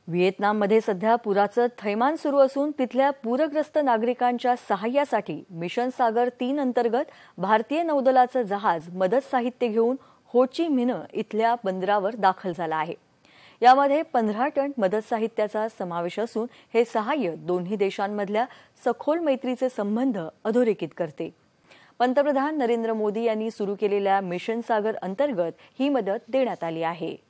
व्हिएतनाममध्ये सध्या पुराचं थैमान सुरू असून तिथल्या पूरग्रस्त नागरिकांच्या सहाय्यासाठी मिशन सागर 3 अंतर्गत भारतीय नौदलाचं जहाज मदत साहित्य घेऊन हो ची मिन्ह इथल्या बंदरावर दाखल झालं आहे। यामध्ये 15 टन मदत साहित्याचा समावेश असून हे सहाय्य दोन्ही देशांमधल्या सखोल मैत्रीचे संबंध अधोरेखित करते। पंतप्रधान नरेंद्र मोदी यांनी सुरू केलेल्या मिशन सागर अंतर्गत ही मदत देण्यात आली आहे।